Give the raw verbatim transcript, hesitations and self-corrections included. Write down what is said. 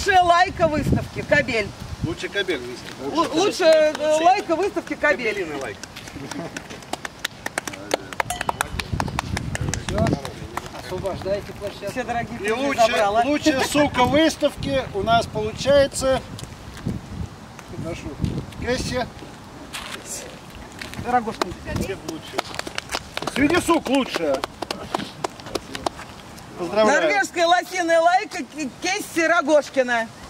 Лучшая лайка выставки Кобель. Лучше Кобель выставки. Лучшая лайка выставки Кобель. Лайк. Все, освобождайте площадку. Все дорогие И лучшая, лучшая сука выставки у нас получается. Ношу. Кэсси. Рогожкин. Среди сук лучшая. Поздравляю. Норвежская лосиная лайка Кесси Рогожкина.